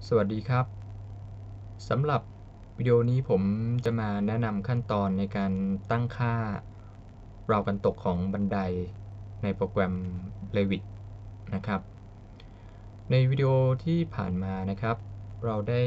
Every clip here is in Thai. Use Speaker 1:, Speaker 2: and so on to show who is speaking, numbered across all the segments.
Speaker 1: สวัสดีครับสำหรับวิดีโอนี้ผมจะมาแนะนำขั้นตอนในการตั้งค่าราวกันตกของบันไดในโปรแกรม Revit นะครับในวิดีโอที่ผ่านมานะครับเราได้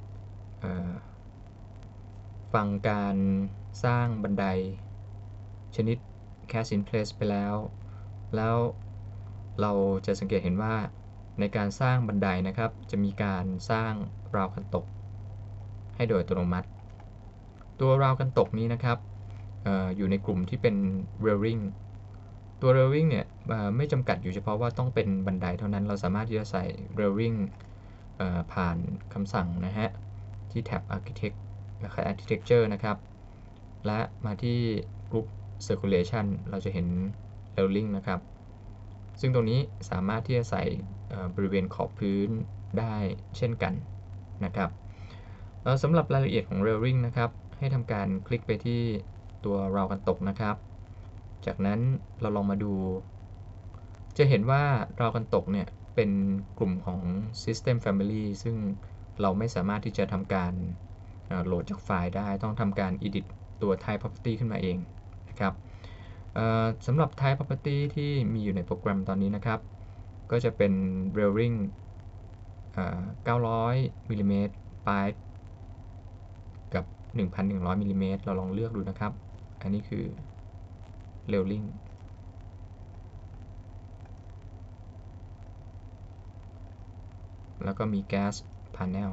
Speaker 1: ฟังการสร้างบันไดชนิด Cast in Place ไปแล้วเราจะสังเกตเห็นว่าในการสร้างบันไดนะครับจะมีการสร้างราวกันตกให้โดยอัตโนมัติตัวราวกันตกนี้นะครับอยู่ในกลุ่มที่เป็น railing ตัว railing เนี่ยไม่จำกัดอยู่เฉพาะว่าต้องเป็นบันไดเท่านั้นเราสามารถที่จะใส่ railing ผ่านคำสั่งนะฮะที่แท็บ Architecture นะครับและมาที่ Group Circulation เราจะเห็น railing นะครับซึ่งตรงนี้สามารถที่จะใส่บริเวณขอบพื้นได้เช่นกันนะครับสำหรับรายละเอียดของ railing นะครับให้ทำการคลิกไปที่ตัวราวกันตกนะครับจากนั้นเราลองมาดูจะเห็นว่าราวกันตกเนี่ยเป็นกลุ่มของ System Family ซึ่งเราไม่สามารถที่จะทำการโหลดจากไฟล์ได้ต้องทำการ edit ตัว Type Property ขึ้นมาเองนะครับสำหรับ Type Property ที่มีอยู่ในโปรแกรมตอนนี้นะครับก็จะเป็น Railing 900 มิลลิเมตร Pipe กับ 1,100 มิลลิเมตรเราลองเลือกดูนะครับอันนี้คือ Railing แล้วก็มี Gas Panel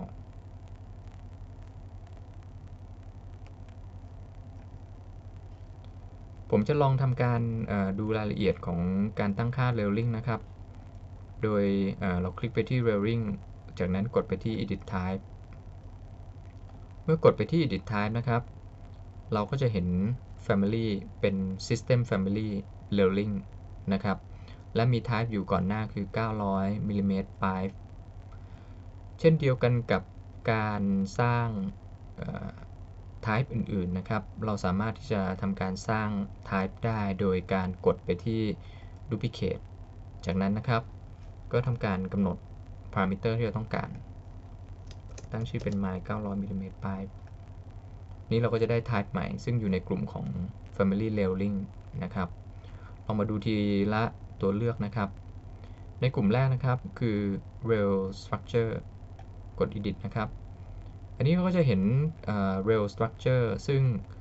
Speaker 1: ผมจะลองทำการดูรายละเอียดของการตั้งค่า Railing นะครับโดยเราคลิกไปที่ Railing จากนั้นกดไปที่ Edit Type เมื่อกดไปที่ Edit Type นะครับเราก็จะเห็น Family เป็น System Family Railing นะครับและมี Type อยู่ก่อนหน้าคือ 900 มิลลิเมตร Pipe เช่นเดียวกันกับการสร้าง Type อื่นๆนะครับเราสามารถที่จะทำการสร้าง Type ได้โดยการกดไปที่ Duplicate จากนั้นนะครับก็ทำการกำหนด Parameter ที่เราต้องการตั้งชื่อเป็น my 900 มิลลิเมตร Pipe นี้เราก็จะได้ Type ใหม่ซึ่งอยู่ในกลุ่มของ Family Railing นะครับลองมาดูทีละตัวเลือกนะครับในกลุ่มแรกนะครับคือ Rail Structure กด Edit นะครับอันนี้เราก็จะเห็นrail structure ซึ่ง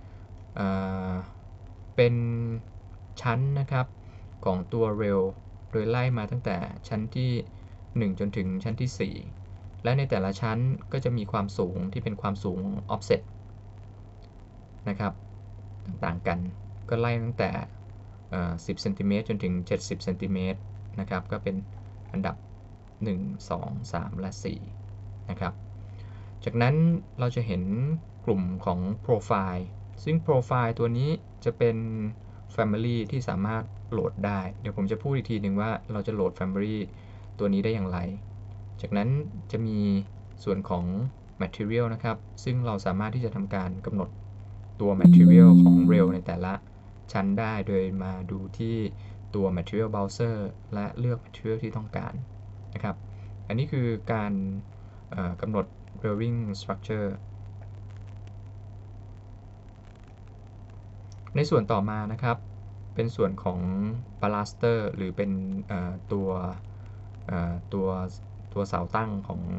Speaker 1: เป็นชั้นนะครับของตัว rail โดยไล่มาตั้งแต่ชั้นที่1จนถึงชั้นที่4และในแต่ละชั้นก็จะมีความสูงที่เป็นความสูง offset นะครับต่างๆกันก็ไล่ตั้งแต่10 เซนติเมตรจนถึง70 เซนติเมตรนะครับก็เป็นอันดับ1 2 3 และ4นะครับจากนั้นเราจะเห็นกลุ่มของโปรไฟล์ซึ่งโปรไฟล์ตัวนี้จะเป็น Family ที่สามารถโหลดได้เดี๋ยวผมจะพูดอีกทีหนึ่งว่าเราจะโหลด Family ตัวนี้ได้อย่างไรจากนั้นจะมีส่วนของ Material นะครับซึ่งเราสามารถที่จะทำการกำหนดตัว Material ของ Rail ในแต่ละชั้นได้โดยมาดูที่ตัว Material Browser และเลือก Material ที่ต้องการนะครับอันนี้คือการกำหนด Railing Structure ในส่วนต่อมานะครับเป็นส่วนของ Baluster หรือเป็นตัวตัวตัวเสาตั้ง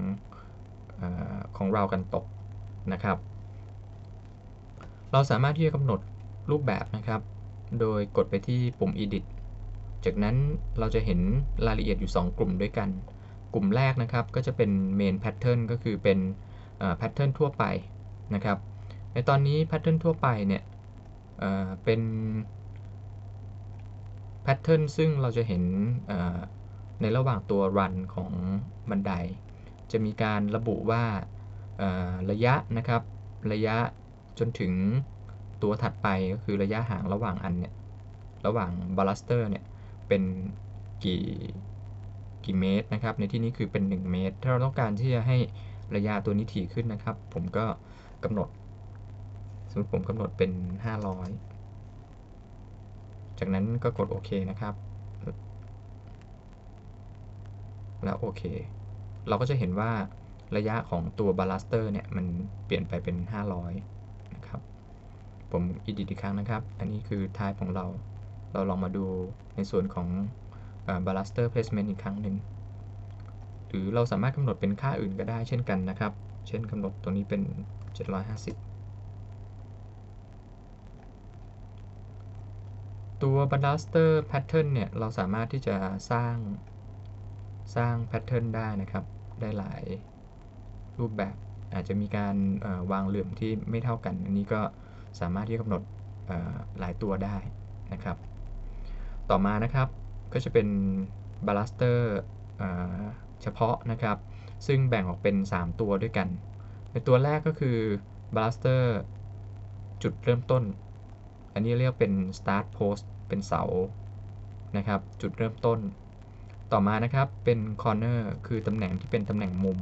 Speaker 1: ของราวกันตกนะครับเราสามารถที่จะกำหนดรูปแบบนะครับโดยกดไปที่ปุ่ม Edit จากนั้นเราจะเห็นรายละเอียดอยู่2กลุ่มด้วยกันกลุ่มแรกนะครับก็จะเป็น Main Pattern ก็คือเป็นPattern ทั่วไปนะครับในตอนนี้ Pattern ทั่วไปเนี่ยเป็น Pattern ซึ่งเราจะเห็นในระหว่างตัว Run ของบันไดจะมีการระบุว่าระยะนะครับระยะจนถึงตัวถัดไปก็คือระยะห่างระหว่างอันเนี่ยระหว่าง Baluster เนี่ยเป็นกี่เมตรนะครับในที่นี้คือเป็น1เมตรถ้าเราต้องการที่จะให้ระยะตัวนี้ถี่ขึ้นนะครับผมก็กำหนดสมมติผมกำหนดเป็น500จากนั้นก็กดโอเคนะครับแล้วโอเคเราก็จะเห็นว่าระยะของตัวบาลาสเตอร์เนี่ยมันเปลี่ยนไปเป็น500นะครับผม edit อีกครั้งนะครับอันนี้คือ type ของเราลองมาดูในส่วนของbaluster placement อีกครั้งหนึ่งหรือเราสามารถกำหนดเป็นค่าอื่นก็ได้เช่นกันนะครับเช่นกำหนดตัวนี้เป็น750ตัว baluster pattern เนี่ยเราสามารถที่จะสร้าง pattern ได้นะครับได้หลายรูปแบบอาจจะมีการวางเหลื่อมที่ไม่เท่ากันอันนี้ก็สามารถที่จะกำหนดหลายตัวได้นะครับต่อมานะครับก็จะเป็น baluster เฉพาะนะครับซึ่งแบ่งออกเป็น3ตัวด้วยกันในตัวแรกก็คือ baluster จุดเริ่มต้นอันนี้เรียกเป็น start post เป็นเสานะครับจุดเริ่มต้นต่อมานะครับเป็น corner คือตำแหน่งที่เป็นตำแหน่งมุม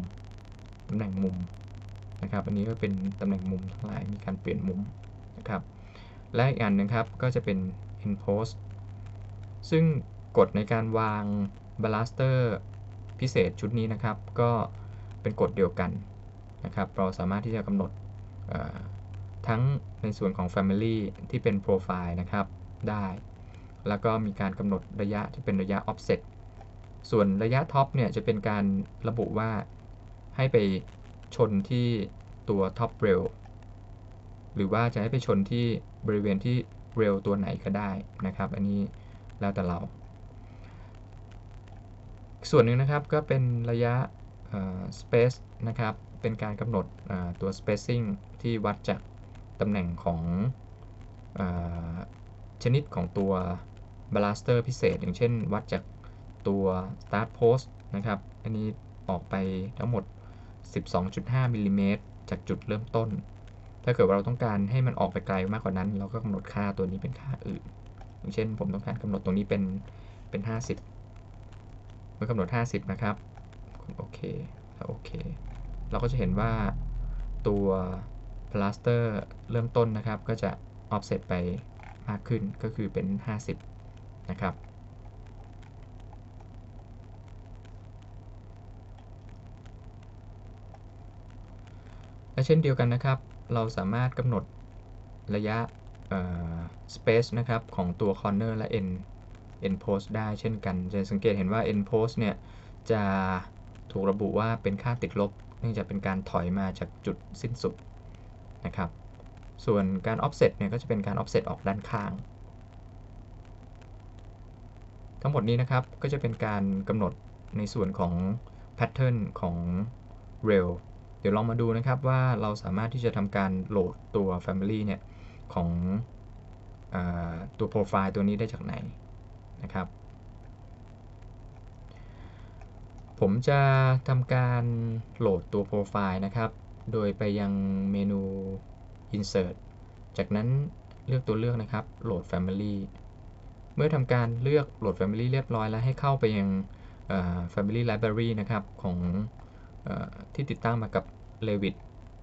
Speaker 1: นะครับอันนี้ก็เป็นตำแหน่งมุมทั้งหลายมีการเปลี่ยนมุมนะครับและอีกอันนึงครับก็จะเป็น end post ซึ่งกฎในการวาง baluster พิเศษชุดนี้นะครับก็เป็นกฎเดียวกันนะครับเราสามารถที่จะกำหนดทั้งในส่วนของ Family ที่เป็น Profile นะครับได้แล้วก็มีการกำหนดระยะที่เป็นระยะ Offset ส่วนระยะท็อปเนี่ยจะเป็นการระบุว่าให้ไปชนที่ตัว Top Rail หรือว่าจะให้ไปชนที่บริเวณที่ Rail ตัวไหนก็ได้นะครับอันนี้แล้วแต่เราส่วนหนึ่งนะครับก็เป็นระยะspace นะครับเป็นการกำหนดตัว spacing ที่วัดจากตำแหน่งของชนิดของตัว baluster พิเศษอย่างเช่นวัดจากตัว start post นะครับอันนี้ออกไปทั้งหมด 12.5 มิลลิเมตรจากจุดเริ่มต้นถ้าเกิดว่าเราต้องการให้มันออกไปไกลมากกว่านั้นเราก็กำหนดค่าตัวนี้เป็นค่าอื่นอย่างเช่นผมต้องการกำหนดตรงนี้เป็น50เมื่อกำหนด50นะครับโอเคแล้วโอเคเราก็จะเห็นว่าตัว baluster เริ่มต้นนะครับก็จะ offset ไปมากขึ้นก็คือเป็น50นะครับและเช่นเดียวกันนะครับเราสามารถกำหนดระยะspace นะครับของตัว corner และ end post ได้เช่นกันจะสังเกตเห็นว่า end post เนี่ยจะถูกระบุว่าเป็นค่าติดลบเนื่องจากเป็นการถอยมาจากจุดสิ้นสุดนะครับส่วนการ offset เนี่ยก็จะเป็นการ offset ออกด้านข้างทั้งหมดนี้นะครับก็จะเป็นการกำหนดในส่วนของ pattern ของ rail เดี๋ยวลองมาดูนะครับว่าเราสามารถที่จะทำการโหลดตัว family เนี่ยของตัว profile ตัวนี้ได้จากไหนนะครับผมจะทำการโหลดตัว profile นะครับโดยไปยังเมนู insert จากนั้นเลือกตัวเลือกนะครับโหลด family เมื่อทำการเลือกโหลด family เรียบร้อยแล้วให้เข้าไปยังfamily library นะครับของที่ติดตั้งมากับ Revit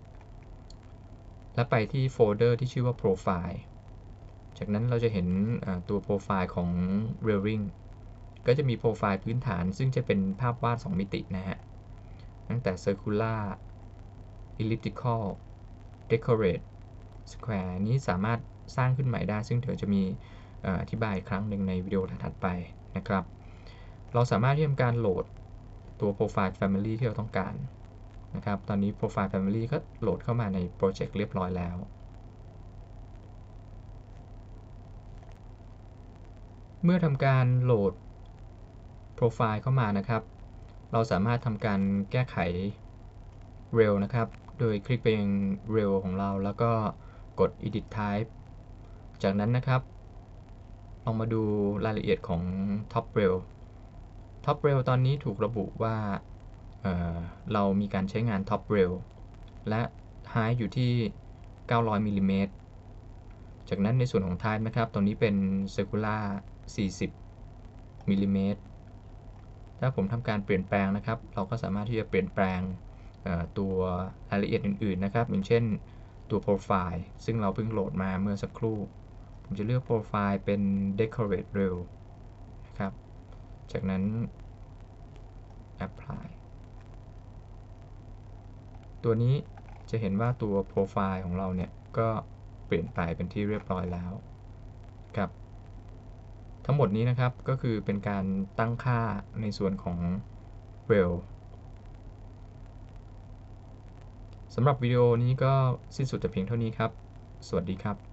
Speaker 1: และไปที่โฟลเดอร์ที่ชื่อว่า profile จากนั้นเราจะเห็นตัวโปรไฟล์ของ Railing ก็จะมีโปรไฟล์พื้นฐานซึ่งจะเป็นภาพวาด2มิตินะฮะตั้งแต่ Circular Elliptical Decorate Square นี้สามารถสร้างขึ้นใหม่ได้ซึ่งเดี๋ยวจะมีอธิบายอีกครั้งหนึ่งในวิดีโอถัดไปนะครับเราสามารถที่จะทำการโหลดตัว Profile Family ที่เราต้องการนะครับตอนนี้ Profile Family ก็โหลดเข้ามาในโปรเจกต์เรียบร้อยแล้วเมื่อทำการโหลดโปรไฟล์เข้ามานะครับเราสามารถทำการแก้ไข Rail นะครับโดยคลิกไปยัง Rail ของเราแล้วก็กด Edit Type จากนั้นนะครับลองมาดูรายละเอียดของ Top Rail Top Rail ตอนนี้ถูกระบุว่าเรามีการใช้งาน Top Rail และ Height อยู่ที่900มิลลิเมตรจากนั้นในส่วนของ Type นะครับตรงนี้เป็น Circular 40มิลลิเมตรถ้าผมทำการเปลี่ยนแปลงนะครับเราก็สามารถที่จะเปลี่ยนแปลงตัวรายละเอียดอื่นๆนะครับอย่างเช่นตัว Profile ซึ่งเราเพิ่งโหลดมาเมื่อสักครู่ผมจะเลือก Profile เป็น Decorate Rail นะครับจากนั้น Apply ตัวนี้จะเห็นว่าตัวโปรไฟล์ของเราเนี่ยก็เปลี่ยนไปเป็นที่เรียบร้อยแล้วครับทั้งหมดนี้นะครับก็คือเป็นการตั้งค่าในส่วนของ well สำหรับวิดีโอนี้ก็สิ้นสุดแต่เพียงเท่านี้ครับสวัสดีครับ